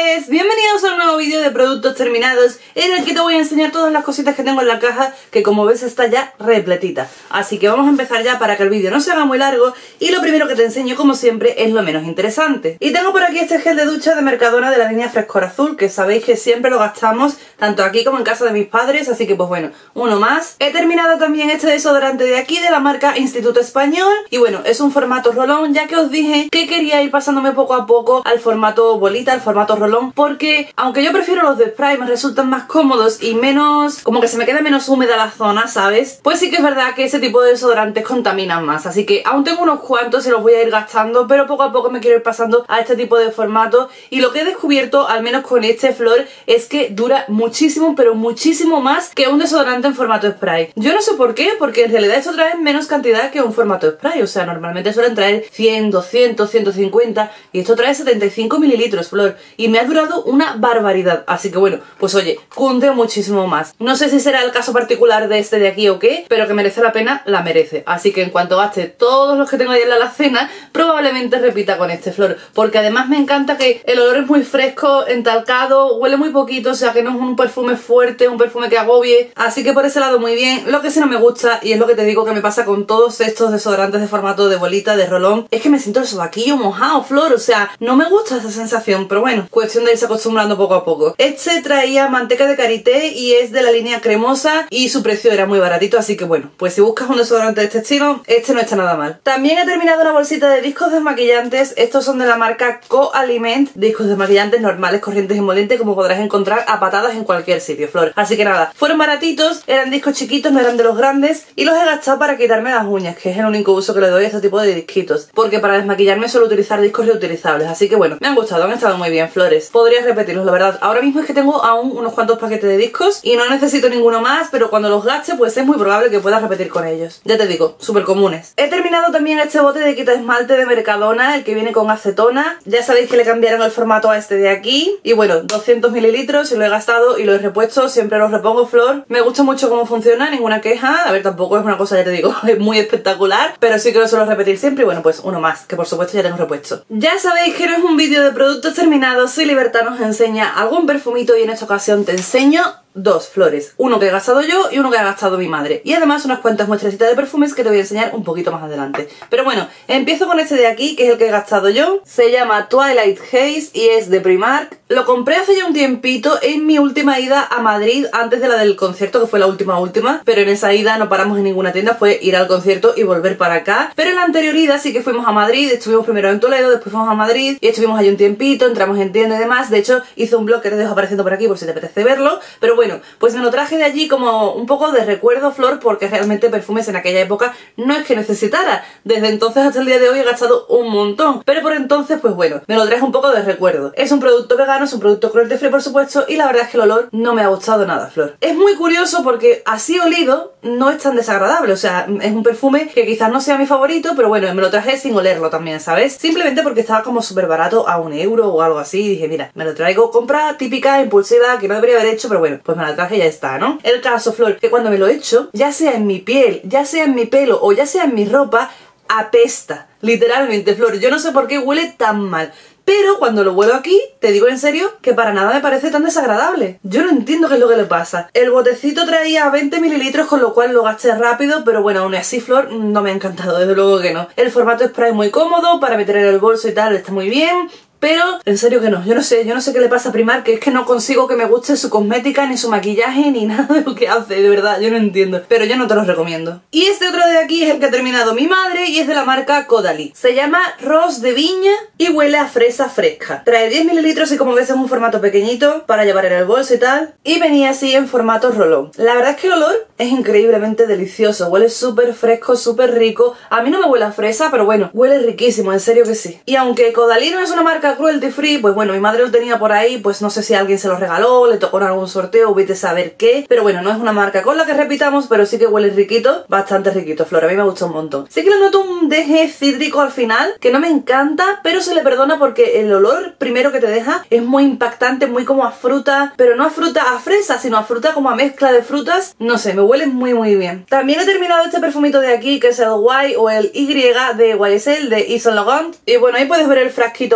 Flores, bienvenidos a un nuevo vídeo de productos terminados en el que te voy a enseñar todas las cositas que tengo en la caja, que como ves está ya repletita. Así que vamos a empezar ya para que el vídeo no se haga muy largo, y lo primero que te enseño como siempre es lo menos interesante. Y tengo por aquí este gel de ducha de Mercadona de la línea Frescor Azul, que sabéis que siempre lo gastamos tanto aquí como en casa de mis padres, así que pues bueno, uno más. He terminado también este desodorante de aquí de la marca Instituto Español, y bueno, es un formato rolón, ya que os dije que quería ir pasándome poco a poco al formato bolita, al formato rolón, porque aunque yo prefiero los de spray, me resultan más cómodos y menos, como que se me queda menos húmeda la zona, ¿sabes? Pues sí que es verdad que ese tipo de desodorantes contaminan más, así que aún tengo unos cuantos y los voy a ir gastando, pero poco a poco me quiero ir pasando a este tipo de formato. Y lo que he descubierto, al menos con este Flor, es que dura muchísimo, pero muchísimo más que un desodorante en formato spray. Yo no sé por qué, porque en realidad esto trae menos cantidad que un formato spray, o sea, normalmente suelen traer 100, 200, 150 y esto trae 75 mililitros, Flor, y me ha durado una barbaridad. Así que bueno, pues oye, cunde muchísimo más. No sé si será el caso particular de este de aquí o qué, pero que merece la pena, la merece. Así que en cuanto gaste todos los que tengo ahí en la alacena, probablemente repita con este Flor, porque además me encanta que el olor es muy fresco, entalcado, huele muy poquito, o sea que no es un perfume fuerte, un perfume que agobie, así que por ese lado muy bien. Lo que sí no me gusta, y es lo que te digo que me pasa con todos estos desodorantes de formato de bolita, de rolón, es que me siento el sobaquillo mojado, Flor, o sea, no me gusta esa sensación, pero bueno, cuestión de irse acostumbrando poco a poco. Este traía manteca de karité y es de la línea cremosa y su precio era muy baratito, así que bueno, pues si buscas un desodorante de este estilo, este no está nada mal. También he terminado una bolsita de discos desmaquillantes. Estos son de la marca Coaliment, discos desmaquillantes normales, corrientes y molientes, como podrás encontrar a patadas en cualquier sitio, Flor. Así que nada, fueron baratitos, eran discos chiquitos, no eran de los grandes, y los he gastado para quitarme las uñas, que es el único uso que le doy a este tipo de disquitos, porque para desmaquillarme suelo utilizar discos reutilizables. Así que bueno, me han gustado, han estado muy bien, Flores. Podría repetirlos, la verdad. Ahora mismo es que tengo aún unos cuantos paquetes de discos y no necesito ninguno más, pero cuando los gaste pues es muy probable que pueda repetir con ellos. Ya te digo, súper comunes. He terminado también este bote de quita esmalte de Mercadona, el que viene con acetona. Ya sabéis que le cambiaron el formato a este de aquí. Y bueno, 200 mililitros y lo he gastado y lo he repuesto. Siempre los repongo, Flor. Me gusta mucho cómo funciona, ninguna queja. A ver, tampoco es una cosa, ya te digo, es muy espectacular, pero sí que lo suelo repetir siempre. Y bueno, pues uno más, que por supuesto ya tengo repuesto. Ya sabéis que no es un vídeo de productos terminados. Si Libertad nos enseña algún perfumito, y en esta ocasión te enseño dos, Flores, uno que he gastado yo y uno que ha gastado mi madre, y además unas cuantas muestrecitas de perfumes que te voy a enseñar un poquito más adelante. Pero bueno, empiezo con este de aquí, que es el que he gastado yo. Se llama Twilight Haze y es de Primark. Lo compré hace ya un tiempito en mi última ida a Madrid, antes de la del concierto, que fue la última, pero en esa ida no paramos en ninguna tienda, fue ir al concierto y volver para acá. Pero en la anterior ida sí que fuimos a Madrid, estuvimos primero en Toledo, después fuimos a Madrid y estuvimos allí un tiempito, entramos en tienda y demás. De hecho hice un blog que te dejo apareciendo por aquí por si te apetece verlo, pero bueno, pues me lo traje de allí como un poco de recuerdo, Flor, porque realmente perfumes en aquella época no es que necesitara. Desde entonces hasta el día de hoy he gastado un montón, pero por entonces pues bueno, me lo traje un poco de recuerdo. Es un producto vegano, es un producto cruelty free por supuesto, y la verdad es que el olor no me ha gustado nada, Flor. Es muy curioso porque así olido no es tan desagradable, o sea, es un perfume que quizás no sea mi favorito, pero bueno, me lo traje sin olerlo también, ¿sabes? Simplemente porque estaba como súper barato, a €1 o algo así, y dije, mira, me lo traigo, compra típica, impulsiva, que no debería haber hecho, pero bueno, pues me la traje y ya está, ¿no? El caso, Flor, que cuando me lo echo, ya sea en mi piel, ya sea en mi pelo o ya sea en mi ropa, apesta, literalmente, Flor. Yo no sé por qué huele tan mal, pero cuando lo huelo aquí, te digo en serio que para nada me parece tan desagradable. Yo no entiendo qué es lo que le pasa. El botecito traía 20 mililitros, con lo cual lo gasté rápido, pero bueno, aún así, Flor, no me ha encantado, desde luego que no. El formato spray muy cómodo, para meter en el bolso y tal, está muy bien. Pero, en serio que no, yo no sé qué le pasa a Primark, que es que no consigo que me guste su cosmética, ni su maquillaje, ni nada de lo que hace, de verdad, yo no entiendo. Pero yo no te los recomiendo. Y este otro de aquí es el que ha terminado mi madre y es de la marca Caudalie. Se llama Rose de Viña y huele a fresa fresca. Trae 10 mililitros y como ves es un formato pequeñito para llevar en el bolso y tal. Y venía así en formato rolón. La verdad es que el olor es increíblemente delicioso, huele súper fresco, súper rico. A mí no me huele a fresa, pero bueno, huele riquísimo, en serio que sí. Y aunque Caudalie no es una marca cruelty free, pues bueno, mi madre lo tenía por ahí, pues no sé si alguien se lo regaló, le tocó en algún sorteo, vete a saber qué, pero bueno, no es una marca con la que repitamos, pero sí que huele riquito, bastante riquito, Flor, a mí me gusta un montón. Sí que le noto un deje cítrico al final, que no me encanta, pero se le perdona porque el olor primero que te deja es muy impactante, muy como a fruta, pero no a fruta a fresa, sino a fruta como a mezcla de frutas, no sé, me huele muy muy bien. También he terminado este perfumito de aquí, que es el Y o el Y de YSL, de Yves Saint Laurent, y bueno, ahí puedes ver el frasquito vacío.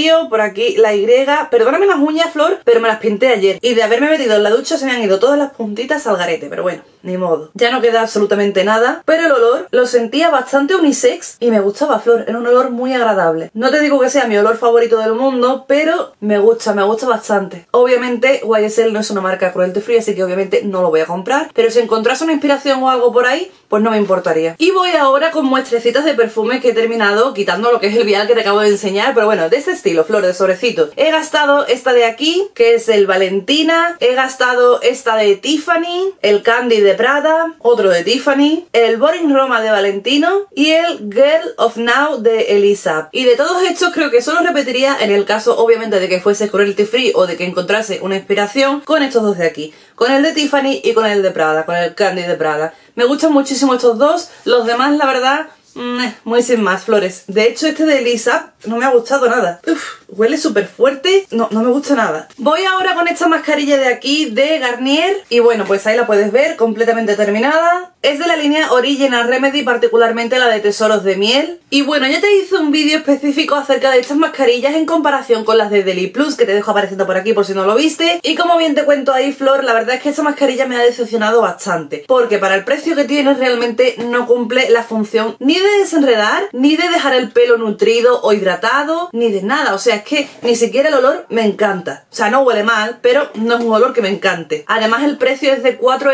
amarillo, por aquí la Y. Perdóname las uñas, Flor, pero me las pinté ayer. Y de haberme metido en la ducha se me han ido todas las puntitas al garete, pero bueno, ni modo. Ya no queda absolutamente nada, pero el olor lo sentía bastante unisex y me gustaba, Flor. Era un olor muy agradable. No te digo que sea mi olor favorito del mundo, pero me gusta bastante. Obviamente YSL no es una marca cruelty free, así que obviamente no lo voy a comprar, pero si encontrase una inspiración o algo por ahí, pues no me importaría. Y voy ahora con muestrecitas de perfume que he terminado quitando lo que es el vial que te acabo de enseñar, pero bueno, de este estilo, Flor, de sobrecito. He gastado esta de aquí, que es el Valentina, he gastado esta de Tiffany, el Candy de Prada, otro de Tiffany, el Boring Roma de Valentino y el Girl of Now de Elisa. Y de todos estos creo que solo repetiría en el caso obviamente de que fuese cruelty free o de que encontrase una inspiración con estos dos de aquí, con el de Tiffany y con el de Prada, con el Candy de Prada. Me gustan muchísimo estos dos, los demás la verdad muy sin más, Flores. De hecho este de Elisa no me ha gustado nada. Uf, huele súper fuerte, no me gusta nada. Voy ahora con esta mascarilla de aquí de Garnier y bueno, pues ahí la puedes ver, completamente terminada. Es de la línea Original Remedy, particularmente la de Tesoros de Miel. Y bueno, ya te hice un vídeo específico acerca de estas mascarillas en comparación con las de Deli Plus, que te dejo apareciendo por aquí por si no lo viste. Y como bien te cuento ahí, Flor, la verdad es que esta mascarilla me ha decepcionado bastante, porque para el precio que tiene realmente no cumple la función ni de desenredar, ni de dejar el pelo nutrido o hidratado, ni de nada. O sea, es que ni siquiera el olor me encanta. O sea, no huele mal, pero no es un olor que me encante. Además el precio es de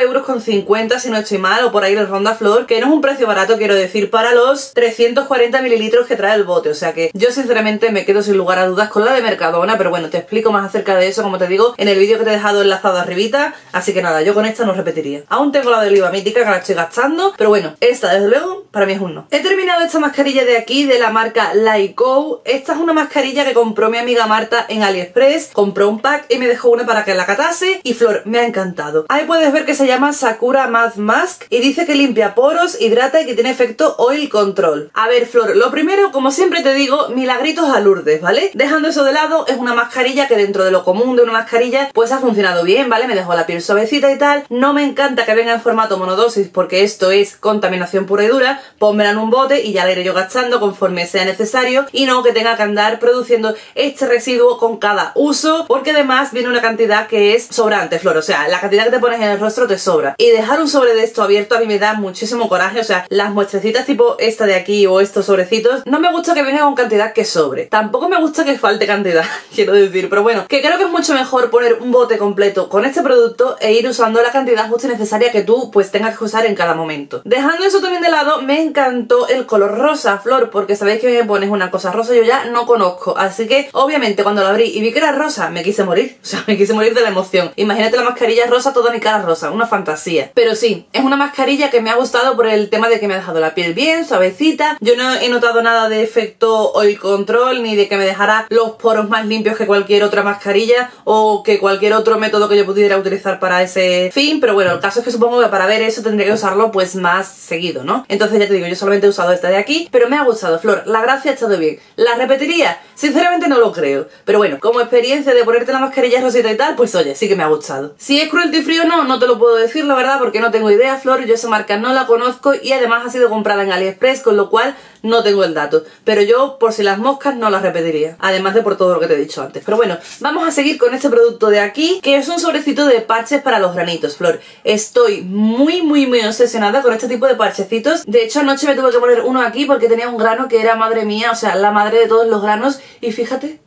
4,50 € si no estoy mal, o por ahí le ronda, Flor, que no es un precio barato, quiero decir, para los 340 mililitros que trae el bote. O sea que yo sinceramente me quedo sin lugar a dudas con la de Mercadona, pero bueno, te explico más acerca de eso, como te digo, en el vídeo que te he dejado enlazado arribita. Así que nada, yo con esta no repetiría. Aún tengo la de Oliva Mítica que la estoy gastando, pero bueno, esta desde luego para mí es un no. He terminado esta mascarilla de aquí de la marca Lyco. Esta es una mascarilla que compró mi amiga Marta en AliExpress. Compró un pack y me dejó una para que la catase y Flor, me ha encantado. Ahí puedes ver que se llama Sakura Matte Mask y dice que limpia poros, hidrata y que tiene efecto oil control. A ver, Flor, lo primero, como siempre te digo, milagritos a Lourdes, ¿vale? Dejando eso de lado, es una mascarilla que dentro de lo común de una mascarilla pues ha funcionado bien, ¿vale? Me dejó la piel suavecita y tal. No me encanta que venga en formato monodosis porque esto es contaminación pura y dura. Pónmela en un bote y ya la iré yo gastando conforme sea necesario y no que tenga que andar produciendo este residuo con cada uso, porque además viene una cantidad que es sobrante, Flor. O sea, la cantidad que te pones en el rostro te sobra. Y dejar un sobre de esto abierto a mí me da muchísimo coraje. O sea, las muestrecitas tipo esta de aquí o estos sobrecitos, no me gusta que venga con cantidad que sobre. Tampoco me gusta que falte cantidad, quiero decir. Pero bueno, que creo que es mucho mejor poner un bote completo con este producto e ir usando la cantidad justa y necesaria que tú pues tengas que usar en cada momento. Dejando eso también de lado, me encantó el color rosa, Flor, porque sabéis que me pones una cosa rosa yo ya no conozco. Así que obviamente cuando la abrí y vi que era rosa, me quise morir. O sea, me quise morir de la emoción. Imagínate la mascarilla rosa, toda mi cara rosa, una fantasía. Pero sí, es una mascarilla que me ha gustado por el tema de que me ha dejado la piel bien, suavecita. Yo no he notado nada de efecto oil control, ni de que me dejara los poros más limpios que cualquier otra mascarilla o que cualquier otro método que yo pudiera utilizar para ese fin. Pero bueno, el caso es que supongo que para ver eso tendría que usarlo pues más seguido, ¿no? Entonces ya te digo, yo solamente he usado esta de aquí, pero me ha gustado, Flor. La gracia ha estado bien. ¿La repetiría? Sinceramente no lo creo. Pero bueno, como experiencia de ponerte la mascarilla rosita y tal, pues oye, sí que me ha gustado. Si es cruelty free o no, no te lo puedo decir, la verdad, porque no tengo idea, Flor. Yo esa marca no la conozco y además ha sido comprada en AliExpress, con lo cual no tengo el dato. Pero yo, por si las moscas, no las repetiría. Además de por todo lo que te he dicho antes. Pero bueno, vamos a seguir con este producto de aquí, que es un sobrecito de parches para los granitos, Flor. Estoy muy obsesionada con este tipo de parchecitos. De hecho, anoche me tuve que poner uno aquí porque tenía un grano que era, madre mía, o sea, la madre de todos los granos. Y fíjate,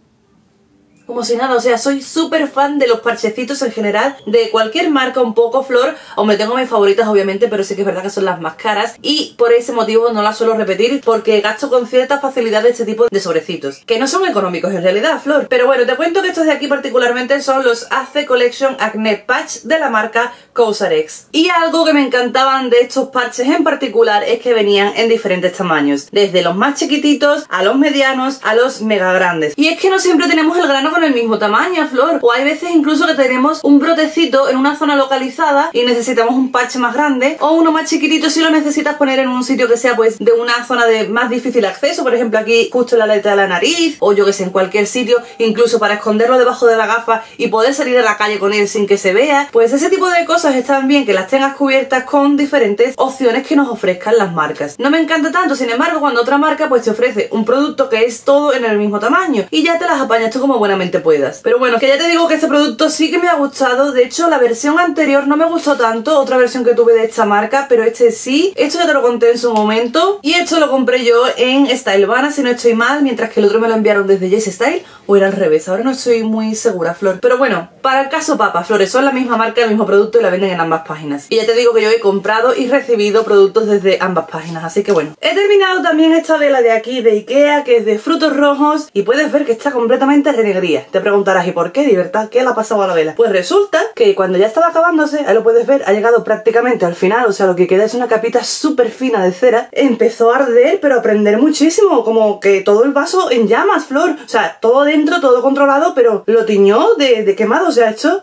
como si nada, o sea, soy súper fan de los parchecitos en general, de cualquier marca un poco, Flor. Hombre, tengo mis favoritas obviamente, pero sí que es verdad que son las más caras y por ese motivo no las suelo repetir porque gasto con cierta facilidad de este tipo de sobrecitos, que no son económicos en realidad, Flor. Pero bueno, te cuento que estos de aquí particularmente son los AC Collection Acne Patch de la marca Cosrx. Y algo que me encantaban de estos parches en particular es que venían en diferentes tamaños, desde los más chiquititos a los medianos a los mega grandes. Y es que no siempre tenemos el grano con el mismo tamaño, Flor. O hay veces incluso que tenemos un brotecito en una zona localizada y necesitamos un parche más grande, o uno más chiquitito si lo necesitas poner en un sitio que sea pues de una zona de más difícil acceso, por ejemplo aquí justo en la aleta de la nariz, o yo que sé, en cualquier sitio, incluso para esconderlo debajo de la gafa y poder salir a la calle con él sin que se vea. Pues ese tipo de cosas están bien que las tengas cubiertas con diferentes opciones que nos ofrezcan las marcas. No me encanta tanto, sin embargo, cuando otra marca pues te ofrece un producto que es todo en el mismo tamaño y ya te las apañas tú como buenamente puedas. Pero bueno, que ya te digo que este producto sí que me ha gustado. De hecho, la versión anterior no me gustó tanto, otra versión que tuve de esta marca, pero este sí. Esto ya te lo conté en su momento y esto lo compré yo en Stylevana, si no estoy mal, mientras que el otro me lo enviaron desde Jesse Style, o era al revés, ahora no estoy muy segura, Flor. Pero bueno, para el caso papa, Flores, son la misma marca, el mismo producto y la venden en ambas páginas. Y ya te digo que yo he comprado y recibido productos desde ambas páginas, así que bueno. He terminado también esta vela de aquí de Ikea, que es de frutos rojos, y puedes ver que está completamente renegría. Te preguntarás, ¿y por qué, Libertad? ¿Qué le ha pasado a la vela? Pues resulta que cuando ya estaba acabándose, ahí lo puedes ver, ha llegado prácticamente al final, o sea, lo que queda es una capita súper fina de cera. Empezó a arder, pero a prender muchísimo, como que todo el vaso en llamas, Flor. O sea, todo dentro, todo controlado, pero lo tiñó de quemado, o sea, esto...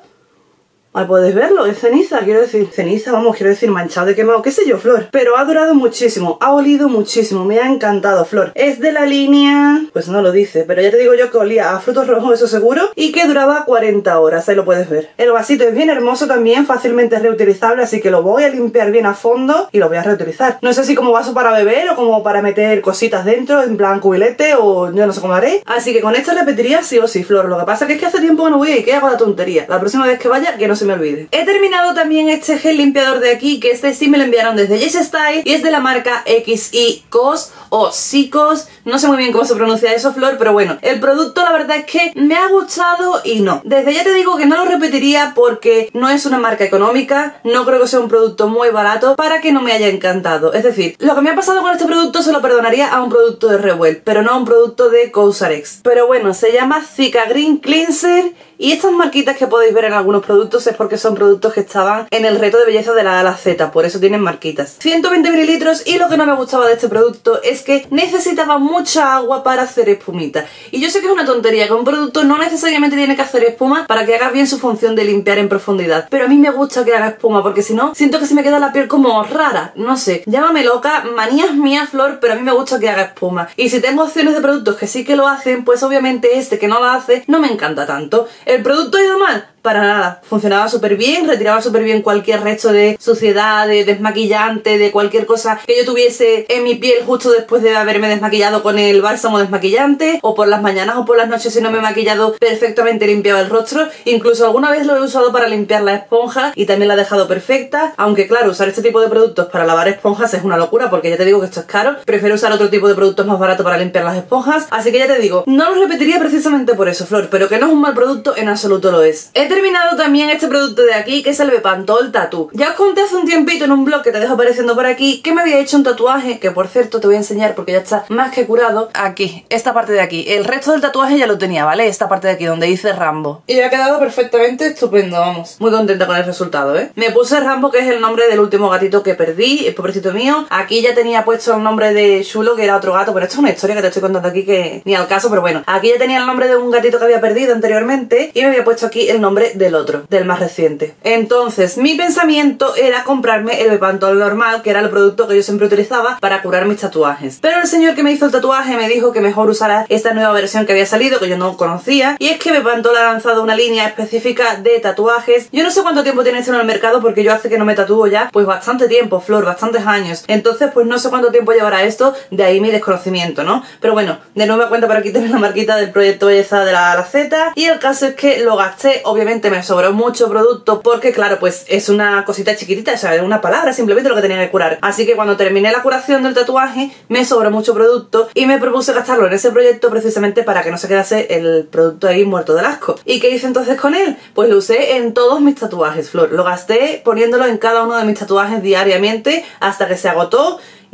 Ahí puedes verlo, es ceniza, quiero decir, ceniza, vamos, quiero decir, manchado de quemado, qué sé yo, Flor. Pero ha durado muchísimo, ha olido muchísimo, me ha encantado, Flor. Es de la línea, pues no lo dice, pero ya te digo yo que olía a frutos rojos, eso seguro, y que duraba 40 horas, ahí lo puedes ver. El vasito es bien hermoso también, fácilmente reutilizable, así que lo voy a limpiar bien a fondo y lo voy a reutilizar. No sé si como vaso para beber o como para meter cositas dentro, en plan cubilete, o yo no sé cómo haré. Así que con esto repetiría sí o sí, Flor. Lo que pasa es que hace tiempo que no voy a Ikea con la tontería. La próxima vez que vaya, que no se me olvide. He terminado también este gel limpiador de aquí, que este sí me lo enviaron desde Jesse Style y es de la marca XI-COS o Sicos, no sé muy bien cómo se pronuncia eso, Flor, pero bueno, el producto la verdad es que me ha gustado y no. Desde ya te digo que no lo repetiría porque no es una marca económica, no creo que sea un producto muy barato para que no me haya encantado. Es decir, lo que me ha pasado con este producto se lo perdonaría a un producto de Rewell, pero no a un producto de Cosrx. Pero bueno, se llama Zika Green Cleanser. Y estas marquitas que podéis ver en algunos productos es porque son productos que estaban en el reto de belleza de la A a la Z, por eso tienen marquitas. 120 mililitros y lo que no me gustaba de este producto es que necesitaba mucha agua para hacer espumita. Y yo sé que es una tontería, que un producto no necesariamente tiene que hacer espuma para que haga bien su función de limpiar en profundidad. Pero a mí me gusta que haga espuma porque si no, siento que se me queda la piel como rara, no sé. Llámame loca, manías mías, Flor, pero a mí me gusta que haga espuma. Y si tengo opciones de productos que sí que lo hacen, pues obviamente este que no lo hace no me encanta tanto. ¿El producto ha ido mal? Para nada, funcionaba súper bien, retiraba súper bien cualquier resto de suciedad, de desmaquillante, de cualquier cosa que yo tuviese en mi piel justo después de haberme desmaquillado con el bálsamo desmaquillante, o por las mañanas o por las noches si no me he maquillado, perfectamente limpiado el rostro. Incluso alguna vez lo he usado para limpiar la esponja y también la he dejado perfecta, aunque claro, usar este tipo de productos para lavar esponjas es una locura porque ya te digo que esto es caro, prefiero usar otro tipo de productos más baratos para limpiar las esponjas, así que ya te digo, no lo repetiría precisamente por eso, Flor, pero que no es un mal producto, en absoluto lo es. He terminado también este producto de aquí, que es el Bepantol Tattoo. Ya os conté hace un tiempito en un blog que te dejo apareciendo por aquí que me había hecho un tatuaje, que por cierto te voy a enseñar porque ya está más que curado. Aquí, esta parte de aquí. El resto del tatuaje ya lo tenía, ¿vale? Esta parte de aquí, donde dice Rambo. Y ha quedado perfectamente estupendo, vamos. Muy contenta con el resultado, ¿eh? Me puse Rambo, que es el nombre del último gatito que perdí, el pobrecito mío. Aquí ya tenía puesto el nombre de Chulo, que era otro gato, pero esto es una historia que te estoy contando aquí que ni al caso, pero bueno. Aquí ya tenía el nombre de un gatito que había perdido anteriormente y me había puesto aquí el nombre del otro, del más reciente. Entonces mi pensamiento era comprarme el Bepantol normal, que era el producto que yo siempre utilizaba para curar mis tatuajes, pero el señor que me hizo el tatuaje me dijo que mejor usara esta nueva versión que había salido, que yo no conocía, y es que Bepantol ha lanzado una línea específica de tatuajes. Yo no sé cuánto tiempo tiene esto en el mercado porque yo hace que no me tatúo ya pues bastante tiempo, Flor, bastantes años, entonces pues no sé cuánto tiempo llevará esto, de ahí mi desconocimiento, ¿no? Pero bueno, de nueva cuenta por aquí tengo la marquita del proyecto belleza de la A a la Z, y el caso es que lo gasté, obviamente me sobró mucho producto porque claro, pues es una cosita chiquitita, o sea, es una palabra simplemente lo que tenía que curar, así que cuando terminé la curación del tatuaje me sobró mucho producto y me propuse gastarlo en ese proyecto precisamente para que no se quedase el producto ahí muerto del asco. ¿Y qué hice entonces con él? Pues lo usé en todos mis tatuajes, Flor, lo gasté poniéndolo en cada uno de mis tatuajes diariamente hasta que se agotó.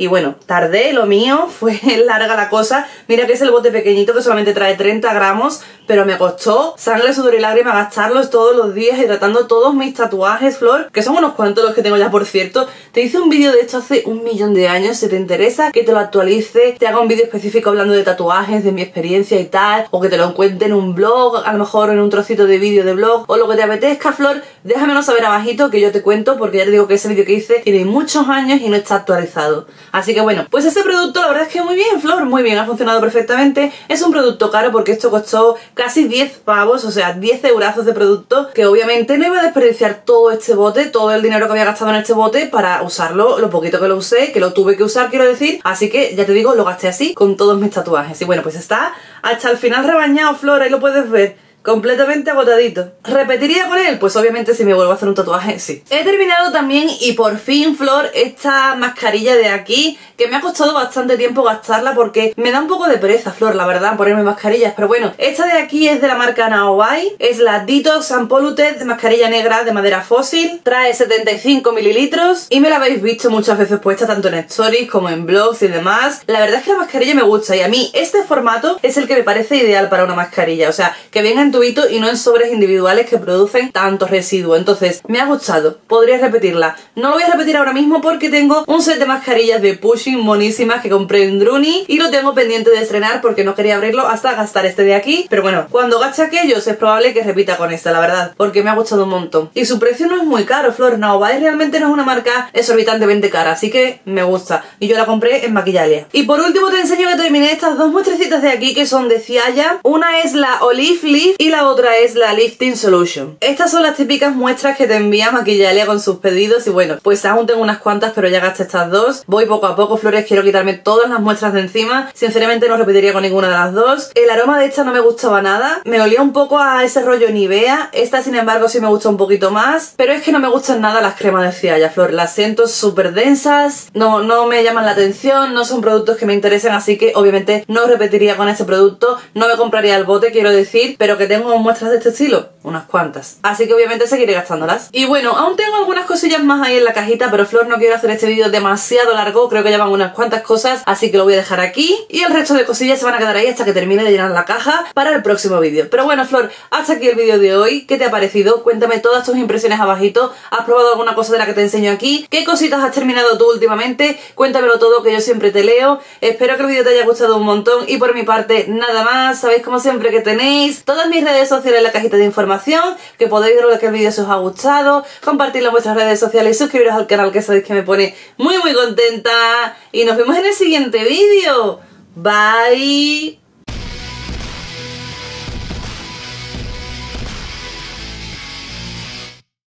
y bueno, tardé, lo mío, fue larga la cosa. Mira que es el bote pequeñito que solamente trae 30 gramos, pero me costó sangre, sudor y lágrimas gastarlos todos los días hidratando todos mis tatuajes, Flor, que son unos cuantos los que tengo ya, por cierto. Te hice un vídeo de esto hace 1.000.000 de años. Si te interesa que te lo actualice, te haga un vídeo específico hablando de tatuajes, de mi experiencia y tal, o que te lo encuentre en un blog, a lo mejor en un trocito de vídeo de blog, o lo que te apetezca, Flor, déjamelo saber abajito que yo te cuento, porque ya te digo que ese vídeo que hice tiene muchos años y no está actualizado. Así que bueno, pues ese producto la verdad es que muy bien, Flor, muy bien, ha funcionado perfectamente. Es un producto caro porque esto costó casi 10 pavos, o sea, 10 eurazos de producto, que obviamente no iba a desperdiciar todo este bote, todo el dinero que había gastado en este bote para usarlo, lo poquito que lo usé, que lo tuve que usar, quiero decir. Así que ya te digo, lo gasté así con todos mis tatuajes. Y bueno, pues está hasta el final rebañado, Flor, ahí lo puedes ver. Completamente agotadito. ¿Repetiría con él? Pues obviamente si me vuelvo a hacer un tatuaje, sí. He terminado también y por fin, Flor, esta mascarilla de aquí, que me ha costado bastante tiempo gastarla porque me da un poco de pereza, Flor, la verdad, ponerme mascarillas. Pero bueno, esta de aquí es de la marca Naobai, es la Detox Unpolluted, mascarilla negra de madera fósil, trae 75 mililitros y me la habéis visto muchas veces puesta tanto en stories como en blogs y demás. La verdad es que la mascarilla me gusta y a mí este formato es el que me parece ideal para una mascarilla, o sea, que venga en tubito y no en sobres individuales que producen tanto residuo. Entonces me ha gustado, podría repetirla. No lo voy a repetir ahora mismo porque tengo un set de mascarillas de Pushing monísimas que compré en Druni y lo tengo pendiente de estrenar porque no quería abrirlo hasta gastar este de aquí. Pero bueno, cuando gaste aquellos es probable que repita con esta, la verdad, porque me ha gustado un montón. Y su precio no es muy caro, Flor. Naobai realmente no es una marca exorbitantemente cara, así que me gusta. Y yo la compré en Maquillalia. Y por último te enseño que terminé estas dos muestrecitas de aquí que son de Cialla. Una es la Olive Leaf y la otra es la Lifting Solution. Estas son las típicas muestras que te envía Maquillalia con sus pedidos y bueno, pues aún tengo unas cuantas, pero ya gasté estas dos. Voy poco a poco, Flores, quiero quitarme todas las muestras de encima. Sinceramente no repetiría con ninguna de las dos. El aroma de esta no me gustaba nada. Me olía un poco a ese rollo Nivea. Esta, sin embargo, sí me gusta un poquito más. Pero es que no me gustan nada las cremas de Cialla, Flor. Las siento súper densas. No me llaman la atención. No son productos que me interesen, así que obviamente no repetiría con ese producto. No me compraría el bote, quiero decir, pero que tengo muestras de este estilo, unas cuantas. Así que obviamente seguiré gastándolas. Y bueno, aún tengo algunas cosillas más ahí en la cajita, pero Flor, no quiero hacer este vídeo demasiado largo. Creo que ya van unas cuantas cosas, así que lo voy a dejar aquí. Y el resto de cosillas se van a quedar ahí hasta que termine de llenar la caja para el próximo vídeo. Pero bueno, Flor, hasta aquí el vídeo de hoy. ¿Qué te ha parecido? Cuéntame todas tus impresiones abajito. ¿Has probado alguna cosa de la que te enseño aquí? ¿Qué cositas has terminado tú últimamente? Cuéntamelo todo, que yo siempre te leo. Espero que el vídeo te haya gustado un montón. Y por mi parte, nada más. Sabéis como siempre que tenéis todas mis redes sociales en la cajita de información, que podéis ver que el vídeo se os ha gustado, compartirlo en vuestras redes sociales y suscribiros al canal, que sabéis que me pone muy contenta. Y nos vemos en el siguiente vídeo. Bye.